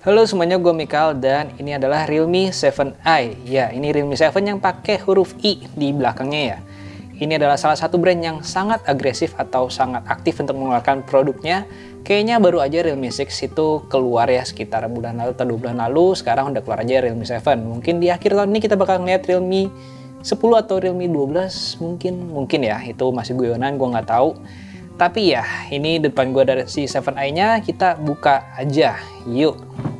Halo semuanya, gue Mikal dan ini adalah Realme 7i. Ya, ini Realme 7 yang pakai huruf I di belakangnya ya. Ini adalah salah satu brand yang sangat agresif atau sangat aktif untuk mengeluarkan produknya. Kayaknya baru aja Realme 6 itu keluar ya sekitar bulan lalu atau 2 bulan lalu. Sekarang udah keluar aja Realme 7. Mungkin di akhir tahun ini kita bakal ngeliat Realme 10 atau Realme 12 mungkin ya. Itu masih guyonan, gue nggak tahu. Tapi ya, ini depan gue dari si 7i-nya, kita buka aja. Yuk.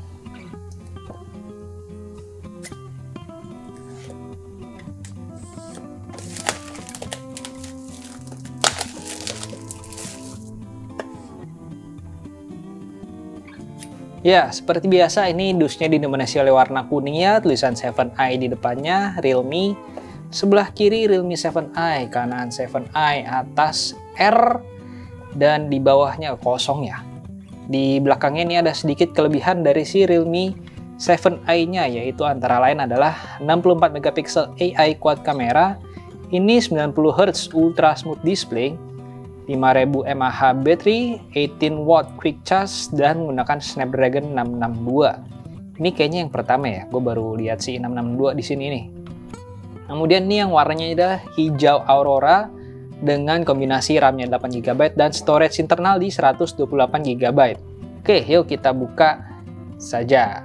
Ya, seperti biasa ini dusnya didominasi oleh warna kuning ya, tulisan 7i di depannya, Realme. Sebelah kiri Realme 7i, kanan 7i, atas R, dan di bawahnya kosong ya. Di belakangnya ini ada sedikit kelebihan dari si Realme 7i-nya, yaitu antara lain adalah 64 megapiksel AI quad kamera, ini 90 Hz ultra smooth display, 5000 mAh baterai, 18 watt quick charge, dan menggunakan Snapdragon 662. Ini kayaknya yang pertama ya, gue baru lihat si 662 di sini nih. Kemudian ini yang warnanya adalah hijau aurora dengan kombinasi RAM-nya 8GB dan storage internal di 128GB. Oke, yuk kita buka saja.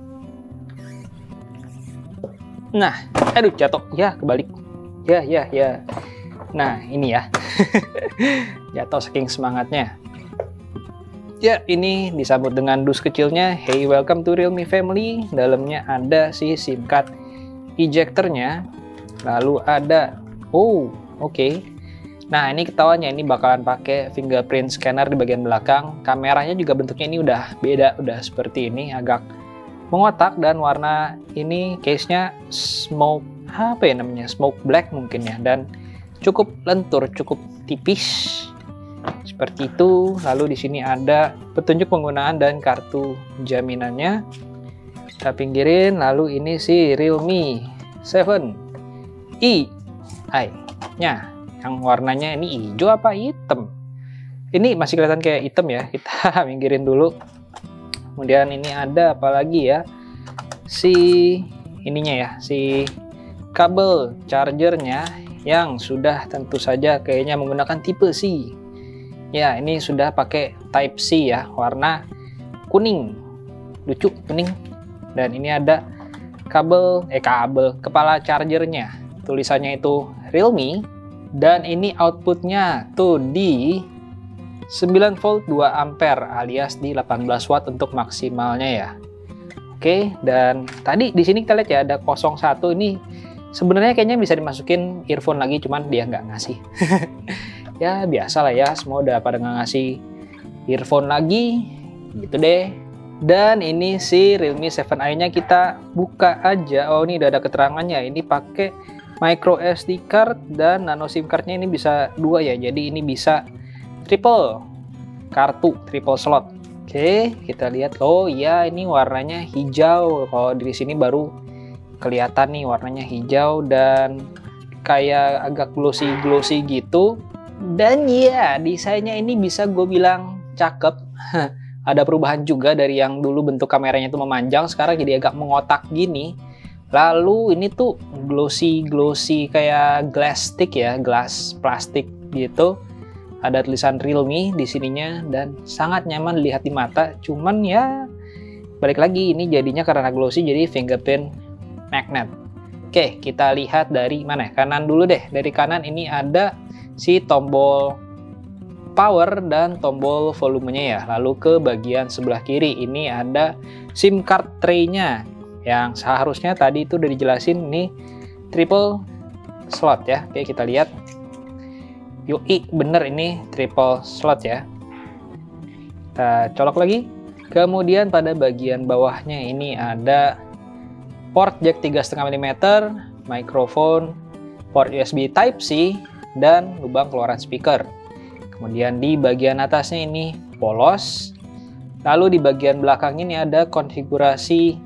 Nah, aduh jatuh, ya kebalik. Ya. Nah, ini ya. Jatuh saking semangatnya. Ya, ini disambut dengan dus kecilnya. Hey, welcome to Realme family. Dalamnya ada si SIM card ejectornya. Lalu ada, oke. Nah, ini ketawanya ini bakalan pakai fingerprint scanner di bagian belakang. Kameranya juga bentuknya ini udah beda, udah seperti ini, agak mengotak, dan warna ini case-nya smoke black mungkin ya, dan cukup lentur, cukup tipis seperti itu. Lalu di sini ada petunjuk penggunaan dan kartu jaminannya. Kita pinggirin. Lalu ini si Realme 7i nya yang warnanya ini hijau apa hitam. Ini masih kelihatan kayak hitam ya. Kita pinggirin dulu. Kemudian ini ada apa lagi ya? Si ininya ya, si kabel chargernya yang sudah tentu saja kayaknya menggunakan tipe C. Ya, ini sudah pakai Type C ya, warna kuning, lucu kuning. Dan ini ada kabel kepala chargernya, tulisannya itu Realme, dan ini outputnya tuh di 9 volt 2 ampere alias di 18 watt untuk maksimalnya ya. Oke, dan tadi di sini kita lihat ya ada 01 ini. Sebenarnya kayaknya bisa dimasukin earphone lagi, cuman dia nggak ngasih. Ya biasa lah ya, semua udah pada nggak ngasih earphone lagi, gitu deh. Dan ini si Realme 7i-nya kita buka aja. Oh, ini udah ada keterangannya. Ini pakai micro SD card dan nano SIM cardnya ini bisa 2 ya. Jadi ini bisa triple slot. Oke, kita lihat. Oh iya, ini warnanya hijau. Kalau di sini baru kelihatan nih warnanya hijau dan kayak agak glossy gitu. Dan ya, desainnya ini bisa gue bilang cakep. Ada perubahan juga dari yang dulu bentuk kameranya itu memanjang, sekarang jadi agak mengotak gini. Lalu ini tuh glossy kayak glass plastik gitu. Ada tulisan Realme di sininya dan sangat nyaman dilihat di mata. Cuman ya balik lagi, ini jadinya karena glossy jadi fingerprint magnet. Oke, kita lihat dari mana? Kanan dulu deh. Dari kanan ini ada si tombol power dan tombol volumenya ya. Lalu ke bagian sebelah kiri ini ada SIM card tray-nya yang seharusnya tadi itu udah dijelasin, ini triple slot ya. Oke, kita lihat. Yoi, bener ini triple slot ya. Kita colok lagi. Kemudian pada bagian bawahnya ini ada port jack 3,5 mm, mikrofon, port USB Type C, dan lubang keluaran speaker. Kemudian di bagian atasnya ini polos. Lalu di bagian belakang ini ada konfigurasi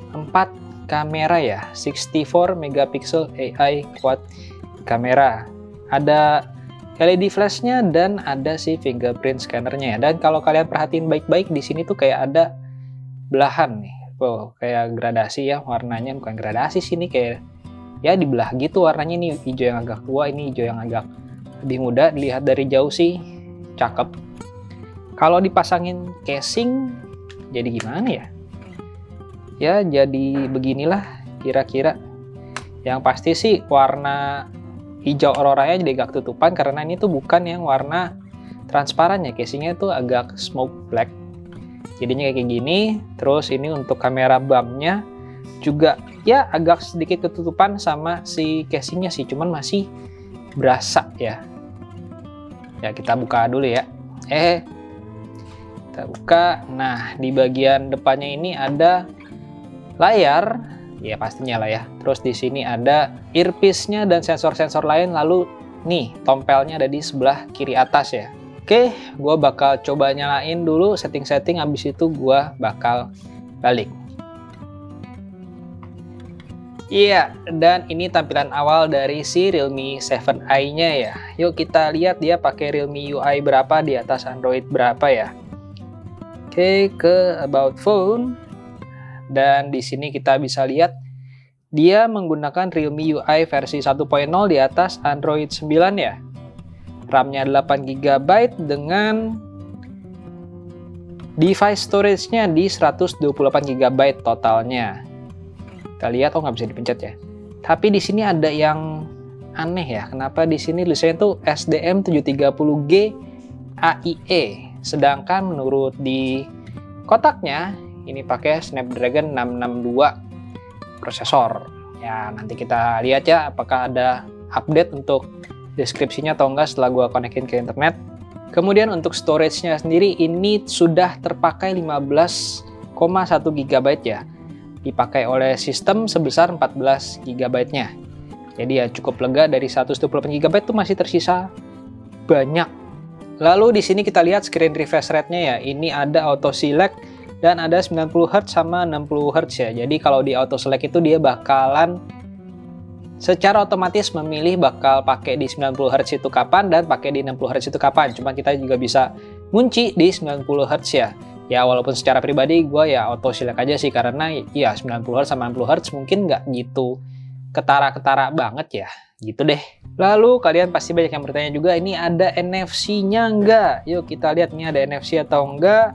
4 kamera ya, 64 megapiksel AI quad kamera. Ada LED flashnya dan ada si fingerprint scannernya ya. Dan kalau kalian perhatiin baik-baik di sini tuh kayak ada belahan nih. Oh, kayak gradasi ya warnanya, bukan gradasi sih, ini kayak ya dibelah gitu warnanya, ini hijau yang agak tua, ini hijau yang agak lebih muda. Dilihat dari jauh sih cakep. Kalau dipasangin casing jadi gimana ya? Ya jadi beginilah kira-kira. Yang pasti sih warna hijau auroranya jadi agak tutupan karena ini tuh bukan yang warna transparan ya, casingnya tuh agak smoke black. Jadinya kayak gini. Terus ini untuk kamera bumpnya juga ya agak sedikit ketutupan sama si casingnya sih, cuman masih berasa ya. Ya kita buka dulu ya. Kita buka. Nah, di bagian depannya ini ada layar, ya pastinya lah ya. Terus di sini ada earpiece-nya dan sensor-sensor lain. Lalu nih tompelnya ada di sebelah kiri atas ya. Oke, gue bakal coba nyalain dulu setting-setting, habis itu gue bakal balik. Iya, dan ini tampilan awal dari si Realme 7i-nya ya. Yuk kita lihat dia pakai Realme UI berapa, di atas Android berapa ya. Oke, ke About Phone. Dan di sini kita bisa lihat dia menggunakan Realme UI versi 1.0 di atas Android 9 ya. RAM-nya 8 GB dengan device storage-nya di 128 GB totalnya. Kita lihat, oh nggak bisa dipencet ya. Tapi di sini ada yang aneh ya. Kenapa di sini tulisannya tuh SDM730G AIE, sedangkan menurut di kotaknya ini pakai Snapdragon 662 prosesor. Ya nanti kita lihat ya apakah ada update untuk deskripsinya atau enggak setelah gua konekin ke internet. Kemudian untuk storage-nya sendiri ini sudah terpakai 15,1 GB ya. Dipakai oleh sistem sebesar 14 GB-nya. Jadi ya cukup lega, dari 128 GB itu masih tersisa banyak. Lalu di sini kita lihat screen refresh rate-nya ya. Ini ada auto select dan ada 90 Hz sama 60 Hz ya. Jadi kalau di auto select itu dia bakalan secara otomatis memilih bakal pakai di 90 Hz itu kapan dan pakai di 60 Hz itu kapan. Cuman kita juga bisa ngunci di 90 Hz ya. Ya walaupun secara pribadi gue ya auto select aja sih, karena ya 90 Hz sama 60 Hz mungkin nggak gitu ketara-ketara banget ya. Gitu deh. Lalu kalian pasti banyak yang bertanya juga, ini ada NFC-nya nggak? Yuk kita lihat ini ada NFC atau enggak.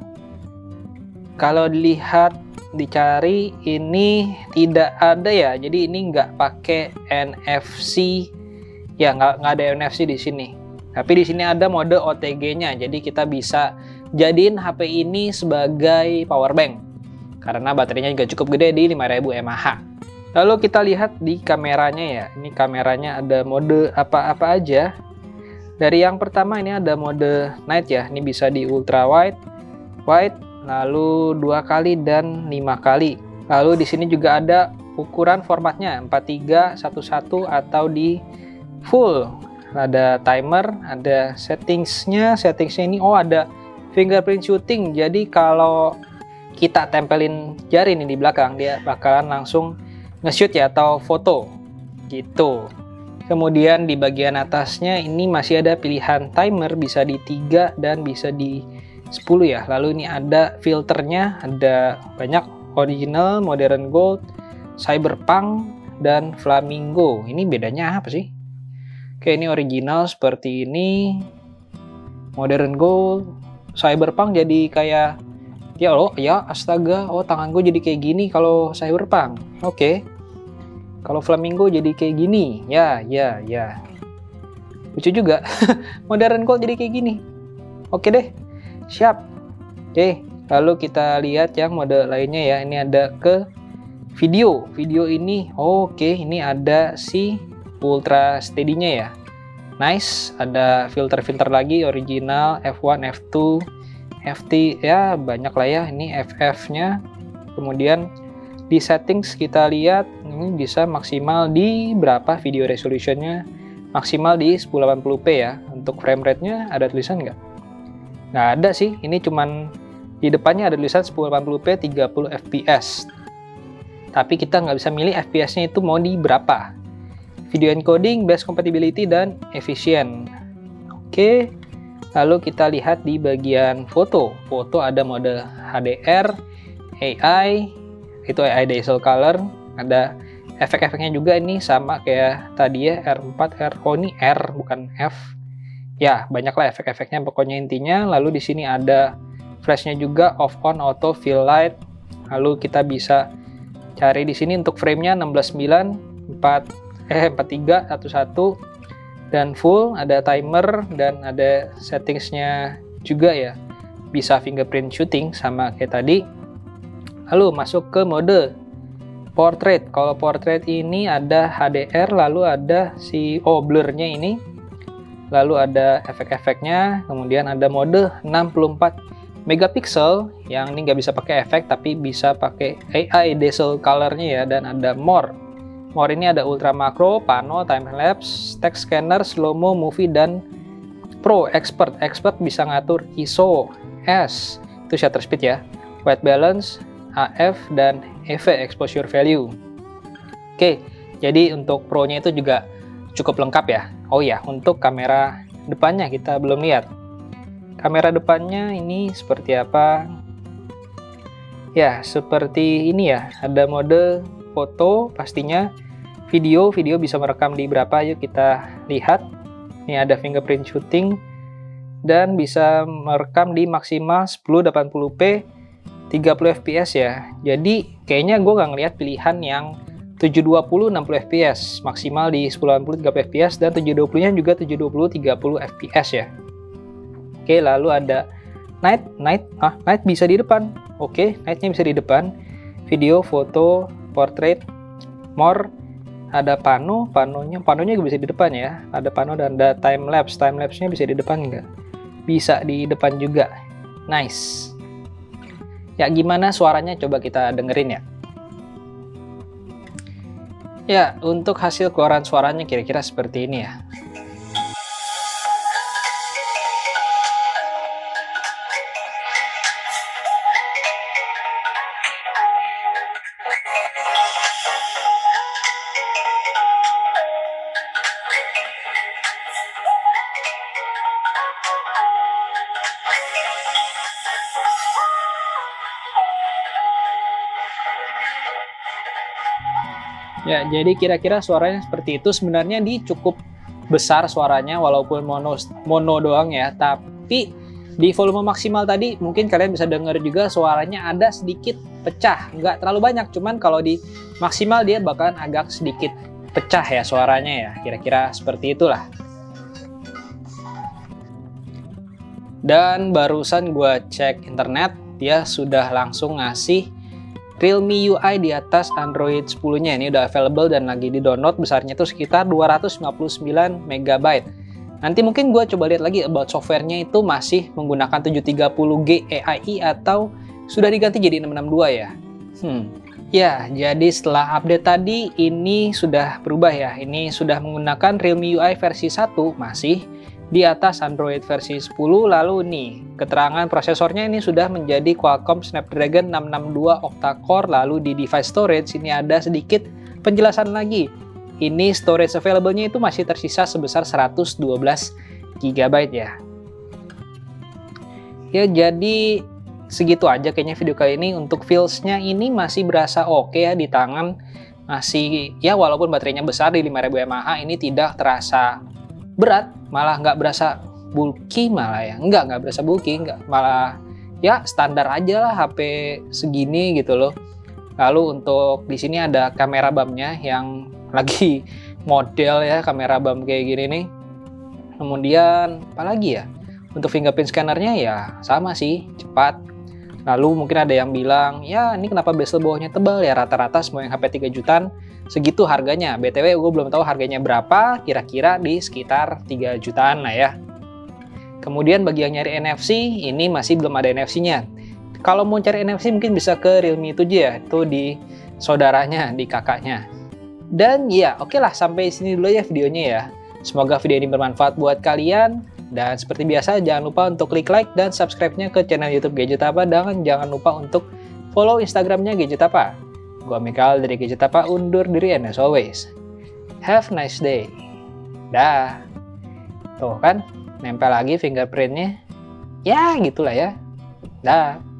Kalau dilihat dicari ini tidak ada ya, jadi ini nggak pakai NFC ya, nggak ada NFC di sini. Tapi di sini ada mode OTG-nya, jadi kita bisa jadiin HP ini sebagai power bank karena baterainya juga cukup gede di 5000 mAh. Lalu kita lihat di kameranya ya, ini kameranya ada mode apa-apa aja. Dari yang pertama ini ada mode night ya, ini bisa di ultra wide, lalu 2 kali dan 5 kali. Lalu di sini juga ada ukuran formatnya 4311 atau di full. Ada timer, ada settingsnya ini ada fingerprint shooting. Jadi kalau kita tempelin jari nih di belakang, dia bakalan langsung nge-shoot ya atau foto gitu. Kemudian di bagian atasnya ini masih ada pilihan timer, bisa di 3 dan bisa di 10 ya. Lalu ini ada filternya, ada banyak, original, modern gold, cyberpunk, dan flamingo. Ini bedanya apa sih? Oke, ini original seperti ini, modern gold, cyberpunk jadi kayak ya loh ya astaga, oh tangan gue jadi kayak gini kalau cyberpunk. Oke. Kalau flamingo jadi kayak gini. Ya. Lucu juga. Modern gold jadi kayak gini. Oke deh. Siap. Oke, lalu kita lihat yang mode lainnya ya. Ini ada ke video. Video ini oke, ini ada si ultra steady-nya ya. Nice, ada filter-filter lagi, original, F1, F2, FT ya, banyak lah ya. Ini FF-nya. Kemudian di settings kita lihat ini bisa maksimal di berapa video resolutionnya, maksimal di 1080p ya. Untuk frame rate-nya ada tulisan nggak? Nggak ada sih, ini cuman di depannya ada tulisan 1080p 30 fps. Tapi kita nggak bisa milih fps-nya itu mau di berapa. Video encoding, best compatibility, dan efisien. Oke, lalu kita lihat di bagian foto. Foto ada mode HDR, AI, itu AI Diesel Color, ada efek-efeknya juga ini sama kayak tadi ya, R4, oh ini R bukan F. Ya, banyaklah efek-efeknya pokoknya intinya. Lalu di sini ada flashnya juga, off on, auto, fill light. Lalu kita bisa cari di sini untuk frame-nya 16:9, 43, 11, dan full, ada timer dan ada settingsnya juga ya. Bisa fingerprint shooting sama kayak tadi. Lalu masuk ke mode portrait. Kalau portrait ini ada HDR, lalu ada si blurnya ini, lalu ada efek-efeknya, kemudian ada mode 64 megapiksel yang ini nggak bisa pakai efek tapi bisa pakai AI Diesel Color-nya ya, dan ada more. More ini ada ultra makro, pano, time lapse, text scanner, slow mo, movie, dan pro. Expert bisa ngatur ISO, S itu shutter speed ya, white balance, AF, dan EV exposure value. Oke, jadi untuk pro-nya itu juga cukup lengkap ya. Oh ya, untuk kamera depannya kita belum lihat. Kamera depannya ini seperti apa? Ya, seperti ini ya. Ada mode foto pastinya. Video bisa merekam di berapa? Yuk kita lihat. Ini ada fingerprint shooting dan bisa merekam di maksimal 1080p 30 fps ya. Jadi kayaknya gue nggak ngeliat pilihan yang 720 60 fps, maksimal di 1080 30 fps, dan 720 nya juga 720 30 fps ya. Oke, lalu ada night bisa di depan. Oke, nightnya bisa di depan. Video, foto, portrait, more, ada panonya juga bisa di depan ya. Ada pano dan ada time lapse-nya bisa di depan nggak? Bisa di depan juga. Nice. Ya, gimana suaranya? Coba kita dengerin ya. Ya, untuk hasil keluaran suaranya kira-kira seperti ini ya. Ya, jadi kira-kira suaranya seperti itu. Sebenarnya di cukup besar suaranya walaupun mono doang ya, tapi di volume maksimal tadi mungkin kalian bisa dengar juga suaranya ada sedikit pecah, nggak terlalu banyak, cuman kalau di maksimal dia bakalan agak sedikit pecah ya suaranya ya, kira-kira seperti itulah. Dan barusan gue cek internet, dia sudah langsung ngasih Realme UI di atas Android 10-nya. Ini udah available dan lagi di download. Besarnya itu sekitar 259 MB. Nanti mungkin gue coba lihat lagi about software-nya itu masih menggunakan 730G EAI atau sudah diganti jadi 662 ya. Ya, jadi setelah update tadi ini sudah berubah ya. Ini sudah menggunakan Realme UI versi 1 masih di atas Android versi 10. Lalu nih, keterangan prosesornya ini sudah menjadi Qualcomm Snapdragon 662 octa-core. Lalu di device storage ini ada sedikit penjelasan lagi. Ini storage available-nya itu masih tersisa sebesar 112 GB ya. Ya, jadi segitu aja kayaknya video kali ini. Untuk feels-nya ini masih berasa oke ya di tangan. Masih ya, walaupun baterainya besar di 5000 mAh, ini tidak terasa berat, malah nggak berasa bulky, malah ya nggak berasa bulky, malah ya standar aja lah HP segini gitu loh. Lalu untuk di sini ada kamera bump-nya yang lagi model ya, kamera bump kayak gini nih. Kemudian apalagi ya, untuk fingerprint scanner-nya ya sama sih, cepat. Lalu mungkin ada yang bilang, ya ini kenapa bezel bawahnya tebal ya, rata-rata semua yang HP 3 jutaan segitu harganya. BTW gue belum tahu harganya berapa, kira-kira di sekitar 3 jutaan lah ya. Kemudian bagi yang nyari NFC, ini masih belum ada NFC-nya. Kalau mau cari NFC mungkin bisa ke Realme 7 ya, itu di saudaranya, di kakaknya. Dan ya oke lah, sampai sini dulu ya videonya ya. Semoga video ini bermanfaat buat kalian. Dan seperti biasa jangan lupa untuk klik like dan subscribe-nya ke channel YouTube Gadgetapa, dan jangan lupa untuk follow Instagram-nya Gadgetapa. Gua Mikal dari Gadgetapa undur diri, and as always, have a nice day. Dah. Tuh kan, nempel lagi fingerprint-nya. Ya, gitulah ya. Dah.